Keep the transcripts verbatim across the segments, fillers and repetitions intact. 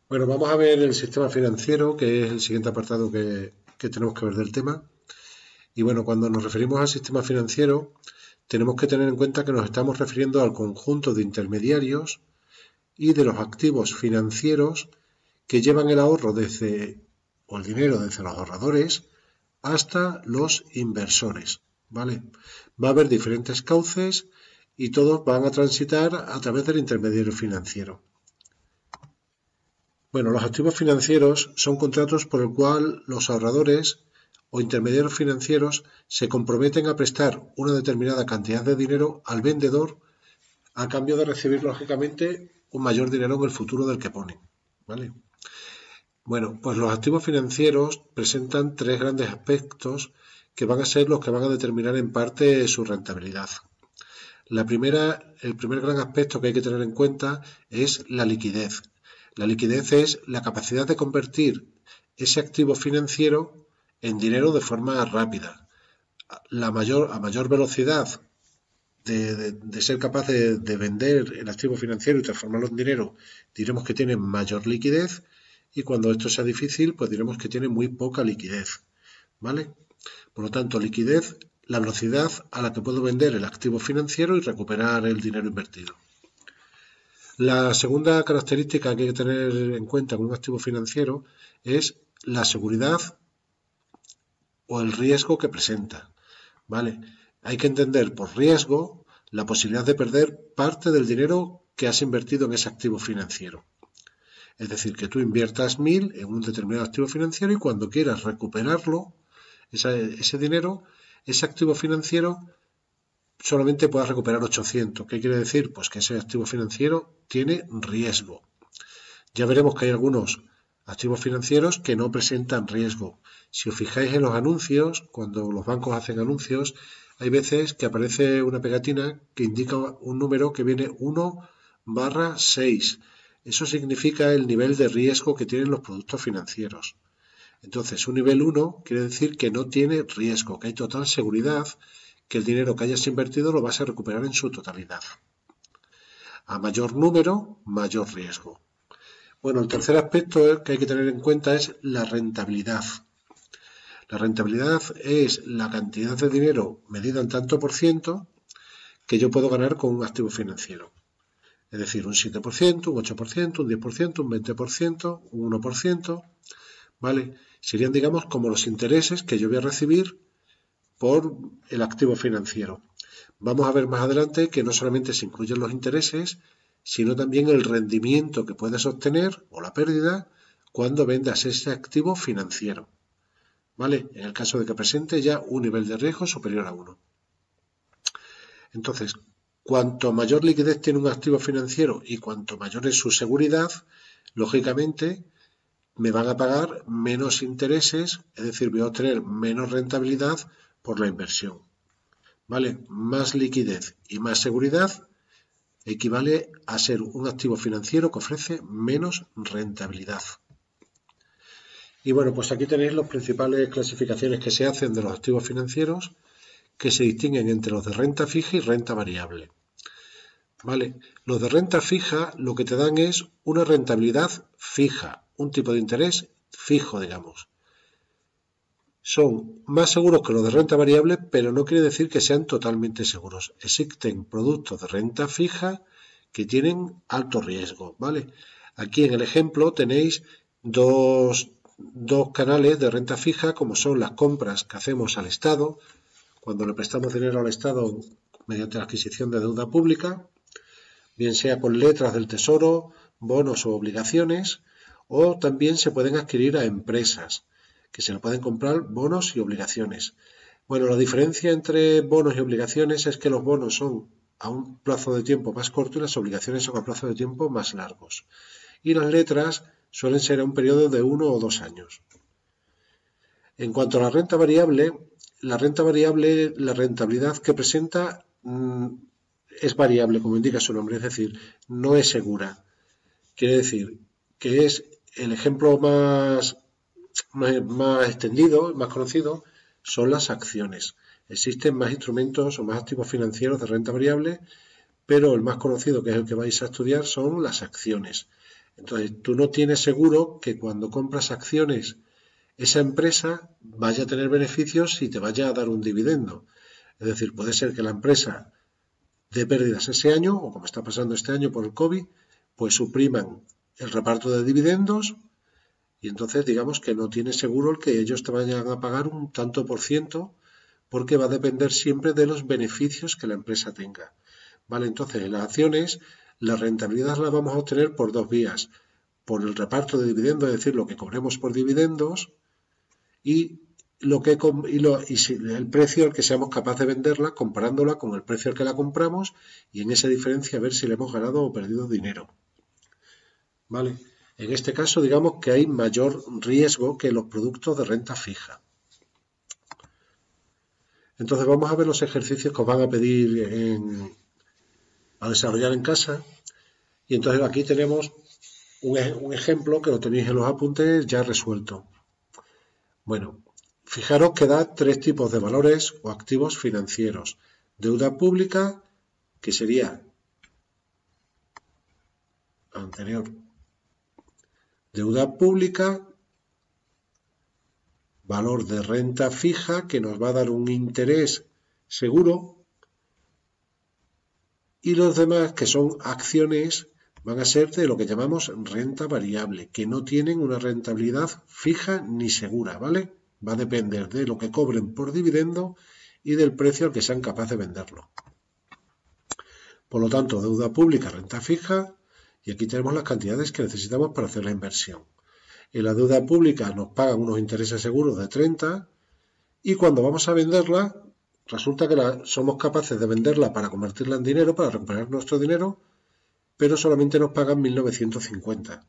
Bueno, vamos a ver el sistema financiero, que es el siguiente apartado que, que tenemos que ver del tema. Y bueno, cuando nos referimos al sistema financiero, tenemos que tener en cuenta que nos estamos refiriendo al conjunto de intermediarios y de los activos financieros que llevan el ahorro desde, o el dinero desde los ahorradores hasta los inversores, ¿vale? Va a haber diferentes cauces y todos van a transitar a través del intermediario financiero. Bueno, los activos financieros son contratos por el cual los ahorradores o intermediarios financieros se comprometen a prestar una determinada cantidad de dinero al vendedor a cambio de recibir, lógicamente, un mayor dinero en el futuro del que ponen, ¿vale? Bueno, pues los activos financieros presentan tres grandes aspectos que van a ser los que van a determinar en parte su rentabilidad. La primera, el primer gran aspecto que hay que tener en cuenta es la liquidez. La liquidez es la capacidad de convertir ese activo financiero en dinero de forma rápida. La mayor, a mayor velocidad de, de, de ser capaz de, de vender el activo financiero y transformarlo en dinero, diremos que tiene mayor liquidez, y cuando esto sea difícil, pues diremos que tiene muy poca liquidez, ¿vale? Por lo tanto, liquidez, la velocidad a la que puedo vender el activo financiero y recuperar el dinero invertido. La segunda característica que hay que tener en cuenta con un activo financiero es la seguridad o el riesgo que presenta, ¿vale? Hay que entender por riesgo la posibilidad de perder parte del dinero que has invertido en ese activo financiero. Es decir, que tú inviertas mil en un determinado activo financiero y cuando quieras recuperarlo, esa, ese dinero, ese activo financiero, solamente puedas recuperar ochocientos. ¿Qué quiere decir? Pues que ese activo financiero tiene riesgo. Ya veremos que hay algunos activos financieros que no presentan riesgo. Si os fijáis en los anuncios, cuando los bancos hacen anuncios, hay veces que aparece una pegatina que indica un número que viene uno barra seis. Eso significa el nivel de riesgo que tienen los productos financieros. Entonces, un nivel uno quiere decir que no tiene riesgo, que hay total seguridad que el dinero que hayas invertido lo vas a recuperar en su totalidad. A mayor número, mayor riesgo. Bueno, el tercer aspecto que hay que tener en cuenta es la rentabilidad. La rentabilidad es la cantidad de dinero medida en tanto por ciento que yo puedo ganar con un activo financiero. Es decir, un siete por ciento, un ocho por ciento, un diez por ciento, un veinte por ciento, un uno por ciento, ¿vale? Serían, digamos, como los intereses que yo voy a recibir por el activo financiero. Vamos a ver más adelante que no solamente se incluyen los intereses, sino también el rendimiento que puedes obtener o la pérdida cuando vendas ese activo financiero, ¿vale? En el caso de que presente ya un nivel de riesgo superior a uno. Entonces, cuanto mayor liquidez tiene un activo financiero y cuanto mayor es su seguridad, lógicamente me van a pagar menos intereses, es decir, voy a obtener menos rentabilidad por la inversión. ¿Vale? Más liquidez y más seguridad equivale a ser un activo financiero que ofrece menos rentabilidad. Y bueno, pues aquí tenéis las principales clasificaciones que se hacen de los activos financieros, que se distinguen entre los de renta fija y renta variable. ¿Vale? Los de renta fija lo que te dan es una rentabilidad fija, un tipo de interés fijo, digamos. Son más seguros que los de renta variable, pero no quiere decir que sean totalmente seguros. Existen productos de renta fija que tienen alto riesgo, ¿vale? Aquí en el ejemplo tenéis dos, dos canales de renta fija, como son las compras que hacemos al Estado, cuando le prestamos dinero al Estado mediante la adquisición de deuda pública, bien sea con letras del Tesoro, bonos o obligaciones, o también se pueden adquirir a empresas, que se le pueden comprar bonos y obligaciones. Bueno, la diferencia entre bonos y obligaciones es que los bonos son a un plazo de tiempo más corto y las obligaciones son a plazo de tiempo más largos. Y las letras suelen ser a un periodo de uno o dos años. En cuanto a la renta variable, la renta variable, la rentabilidad que presenta mmm, es variable, como indica su nombre, es decir, no es segura. Quiere decir que es el ejemplo más Más, más extendido, más conocido, son las acciones. Existen más instrumentos o más activos financieros de renta variable, pero el más conocido, que es el que vais a estudiar, son las acciones. Entonces, tú no tienes seguro que cuando compras acciones esa empresa vaya a tener beneficios y te vaya a dar un dividendo. Es decir, puede ser que la empresa dé pérdidas ese año, o como está pasando este año por el COVID, pues supriman el reparto de dividendos y entonces digamos que no tienes seguro el que ellos te vayan a pagar un tanto por ciento, porque va a depender siempre de los beneficios que la empresa tenga. Vale, entonces en las acciones la rentabilidad la vamos a obtener por dos vías: por el reparto de dividendos, es decir, lo que cobremos por dividendos, y lo que y, lo, y si, el precio al que seamos capaces de venderla, comparándola con el precio al que la compramos, y en esa diferencia a ver si le hemos ganado o perdido dinero. Vale, en este caso digamos que hay mayor riesgo que los productos de renta fija. Entonces vamos a ver los ejercicios que os van a pedir en, a desarrollar en casa. Y entonces aquí tenemos un, un ejemplo que lo tenéis en los apuntes ya resuelto. Bueno, fijaros que da tres tipos de valores o activos financieros. Deuda pública, que sería anterior. Deuda pública, valor de renta fija, que nos va a dar un interés seguro. Y los demás, que son acciones, van a ser de lo que llamamos renta variable, que no tienen una rentabilidad fija ni segura, ¿vale? Va a depender de lo que cobren por dividendo y del precio al que sean capaces de venderlo. Por lo tanto, deuda pública, renta fija, y aquí tenemos las cantidades que necesitamos para hacer la inversión. En la deuda pública nos pagan unos intereses seguros de treinta, y cuando vamos a venderla, resulta que la, somos capaces de venderla para convertirla en dinero, para recuperar nuestro dinero, pero solamente nos pagan mil novecientos cincuenta.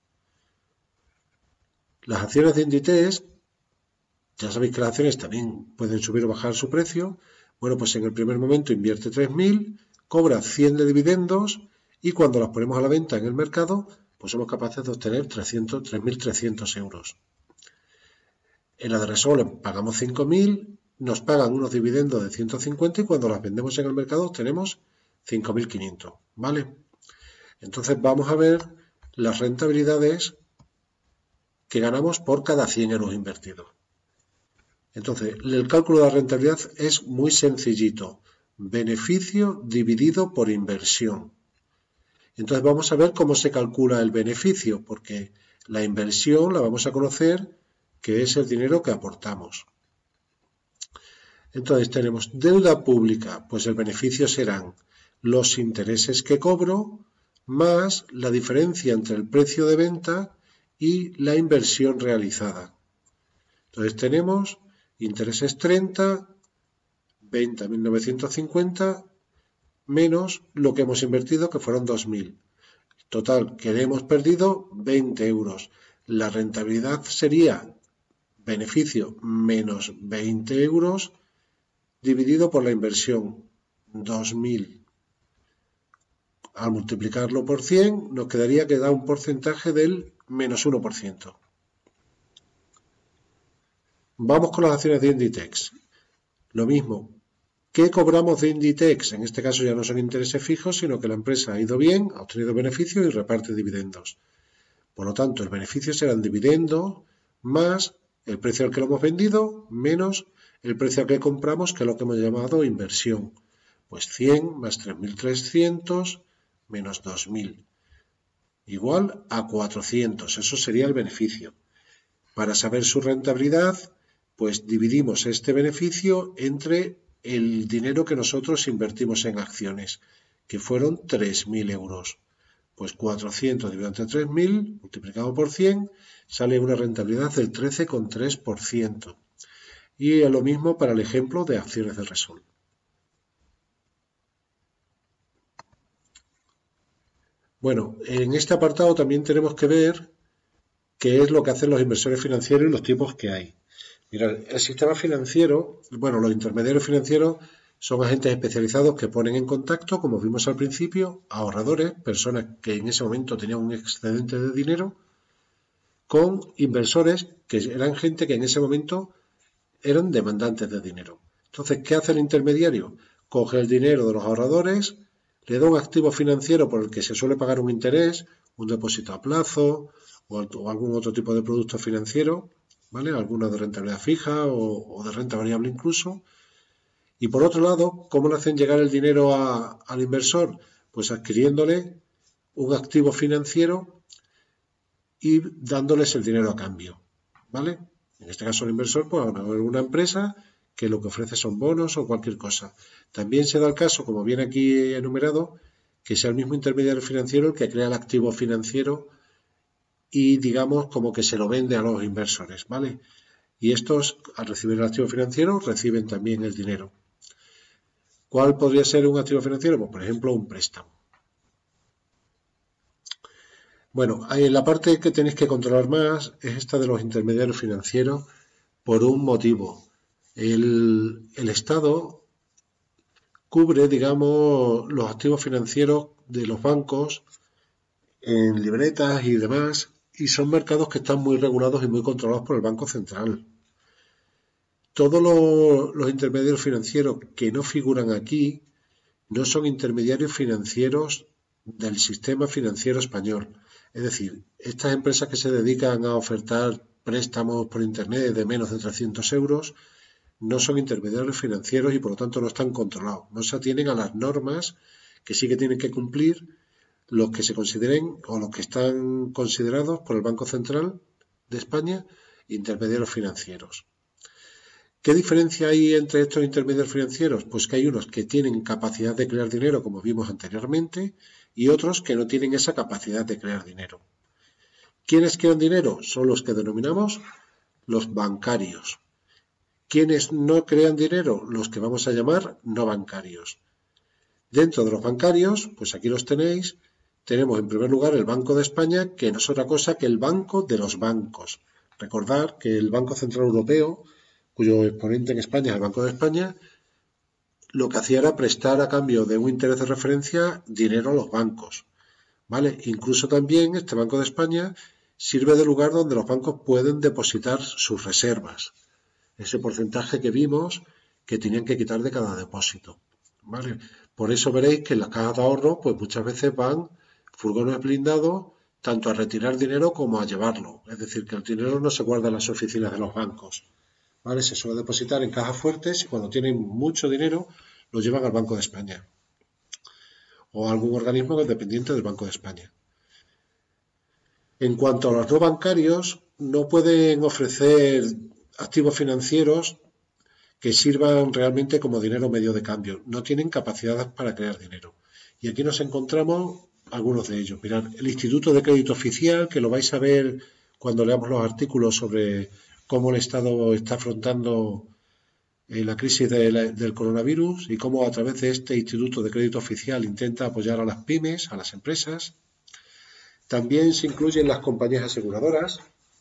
Las acciones de Inditex, ya sabéis que las acciones también pueden subir o bajar su precio. Bueno, pues en el primer momento invierte tres mil, cobra cien de dividendos y cuando las ponemos a la venta en el mercado, pues somos capaces de obtener tres mil trescientos euros. En la de Repsol pagamos cinco mil, nos pagan unos dividendos de ciento cincuenta y cuando las vendemos en el mercado obtenemos cinco mil quinientos, ¿vale? Entonces vamos a ver las rentabilidades que ganamos por cada cien euros invertidos. Entonces, el cálculo de la rentabilidad es muy sencillito. Beneficio dividido por inversión. Entonces vamos a ver cómo se calcula el beneficio, porque la inversión la vamos a conocer, que es el dinero que aportamos. Entonces tenemos deuda pública, pues el beneficio serán los intereses que cobro más la diferencia entre el precio de venta y la inversión realizada. Entonces tenemos intereses treinta, venta mil novecientos cincuenta, menos lo que hemos invertido, que fueron dos mil. Total, que hemos perdido veinte euros. La rentabilidad sería beneficio menos veinte euros dividido por la inversión, dos mil. Al multiplicarlo por cien, nos quedaría que da un porcentaje del menos uno por ciento. Vamos con las acciones de Inditex. Lo mismo. ¿Qué cobramos de Inditex? En este caso ya no son intereses fijos, sino que la empresa ha ido bien, ha obtenido beneficios y reparte dividendos. Por lo tanto, el beneficio será el dividendo más el precio al que lo hemos vendido menos el precio al que compramos, que es lo que hemos llamado inversión. Pues cien más tres mil trescientos menos dos mil. Igual a cuatrocientos. Eso sería el beneficio. Para saber su rentabilidad, pues dividimos este beneficio entre el dinero que nosotros invertimos en acciones, que fueron tres mil euros. Pues cuatrocientos dividido entre tres mil, multiplicado por cien, sale una rentabilidad del trece coma tres por ciento. Y lo mismo para el ejemplo de acciones de Repsol. Bueno, en este apartado también tenemos que ver qué es lo que hacen los inversores financieros y los tipos que hay. Mirad, el sistema financiero, bueno, los intermediarios financieros son agentes especializados que ponen en contacto, como vimos al principio, ahorradores, personas que en ese momento tenían un excedente de dinero, con inversores que eran gente que en ese momento eran demandantes de dinero. Entonces, ¿qué hace el intermediario? Coge el dinero de los ahorradores, le da un activo financiero por el que se suele pagar un interés, un depósito a plazo o, o algún otro tipo de producto financiero, ¿vale? Alguna de rentabilidad fija o, o de renta variable incluso. Y por otro lado, ¿cómo le hacen llegar el dinero a, al inversor? Pues adquiriéndole un activo financiero y dándoles el dinero a cambio, ¿vale? En este caso el inversor puede haber una empresa que lo que ofrece son bonos o cualquier cosa. También se da el caso, como viene aquí enumerado, que sea el mismo intermediario financiero el que crea el activo financiero y, digamos, como que se lo vende a los inversores, ¿vale? Y estos, al recibir el activo financiero, reciben también el dinero. ¿Cuál podría ser un activo financiero? Pues, por ejemplo, un préstamo. Bueno, en la parte que tenéis que controlar más es esta de los intermediarios financieros por un motivo. El, el Estado cubre, digamos, los activos financieros de los bancos en libretas y demás, y son mercados que están muy regulados y muy controlados por el Banco Central. Todos los, los intermediarios financieros que no figuran aquí no son intermediarios financieros del sistema financiero español. Es decir, estas empresas que se dedican a ofertar préstamos por Internet de menos de trescientos euros no son intermediarios financieros y por lo tanto no están controlados. No se atienen a las normas que sí que tienen que cumplir los que se consideren o los que están considerados por el Banco Central de España intermediarios financieros. ¿Qué diferencia hay entre estos intermediarios financieros? Pues que hay unos que tienen capacidad de crear dinero, como vimos anteriormente, y otros que no tienen esa capacidad de crear dinero. ¿Quiénes crean dinero? Son los que denominamos los bancarios. ¿Quiénes no crean dinero? Los que vamos a llamar no bancarios. Dentro de los bancarios, pues aquí los tenéis, tenemos en primer lugar el Banco de España, que no es otra cosa que el banco de los bancos. Recordad que el Banco Central Europeo, cuyo exponente en España es el Banco de España, lo que hacía era prestar a cambio de un interés de referencia dinero a los bancos, ¿vale? Incluso también este Banco de España sirve de lugar donde los bancos pueden depositar sus reservas, ese porcentaje que vimos que tenían que quitar de cada depósito, ¿vale? Por eso veréis que en las cajas de ahorro pues muchas veces van furgones blindados tanto a retirar dinero como a llevarlo, es decir, que el dinero no se guarda en las oficinas de los bancos, ¿vale? Se suele depositar en cajas fuertes y cuando tienen mucho dinero lo llevan al Banco de España o a algún organismo dependiente del Banco de España. En cuanto a los no bancarios, no pueden ofrecer activos financieros que sirvan realmente como dinero medio de cambio. No tienen capacidad para crear dinero. Y aquí nos encontramos algunos de ellos. Mirad, el Instituto de Crédito Oficial, que lo vais a ver cuando leamos los artículos sobre cómo el Estado está afrontando eh, la crisis de la, del coronavirus y cómo a través de este Instituto de Crédito Oficial intenta apoyar a las pymes, a las empresas. También se incluyen las compañías aseguradoras.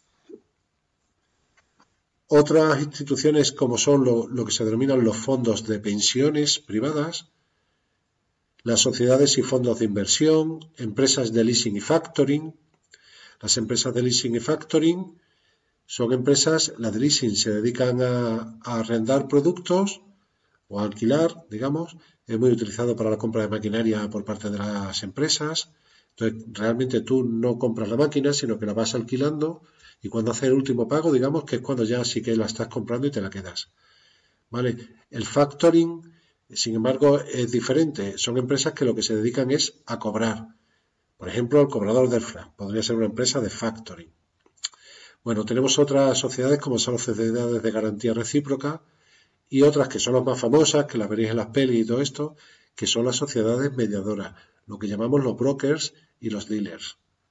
Otras instituciones como son lo, lo que se denominan los fondos de pensiones privadas, las sociedades y fondos de inversión, empresas de leasing y factoring. Las empresas de leasing y factoring son empresas, las de leasing se dedican a, a arrendar productos o a alquilar, digamos, es muy utilizado para la compra de maquinaria por parte de las empresas. Entonces, realmente tú no compras la máquina, sino que la vas alquilando y cuando haces el último pago, digamos que es cuando ya sí que la estás comprando y te la quedas, ¿vale? El factoring, sin embargo, es diferente. Son empresas que lo que se dedican es a cobrar. Por ejemplo, el cobrador del F R A podría ser una empresa de factoring. Bueno, tenemos otras sociedades como son las sociedades de garantía recíproca y otras que son las más famosas, que las veréis en las pelis y todo esto, que son las sociedades mediadoras, lo que llamamos los brokers y los dealers.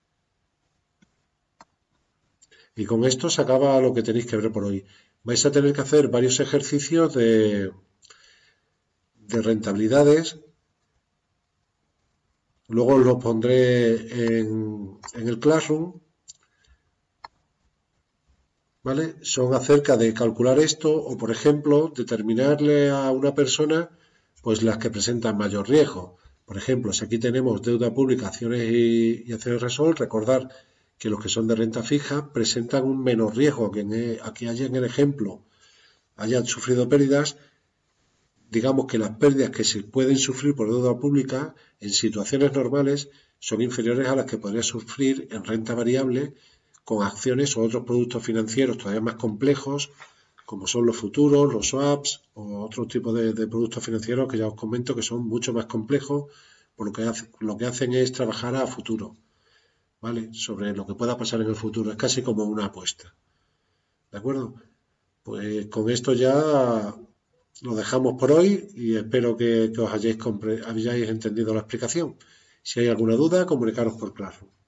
Y con esto se acaba lo que tenéis que ver por hoy. Vais a tener que hacer varios ejercicios de, de rentabilidades. Luego los pondré en, en el Classroom. ¿Vale? Son acerca de calcular esto o, por ejemplo, determinarle a una persona pues las que presentan mayor riesgo. Por ejemplo, si aquí tenemos deuda pública, acciones y, y acciones Resol, recordar que los que son de renta fija presentan un menor riesgo, que aquí haya en el ejemplo hayan sufrido pérdidas. Digamos que las pérdidas que se pueden sufrir por deuda pública en situaciones normales son inferiores a las que podría sufrir en renta variable con acciones o otros productos financieros todavía más complejos, como son los futuros, los swaps o otros tipos de, de productos financieros que ya os comento que son mucho más complejos, por lo que, hace, lo que hacen es trabajar a futuro, ¿vale? Sobre lo que pueda pasar en el futuro. Es casi como una apuesta. ¿De acuerdo? Pues con esto ya lo dejamos por hoy y espero que, que os hayáis, hayáis entendido la explicación. Si hay alguna duda, comunicaros por claro.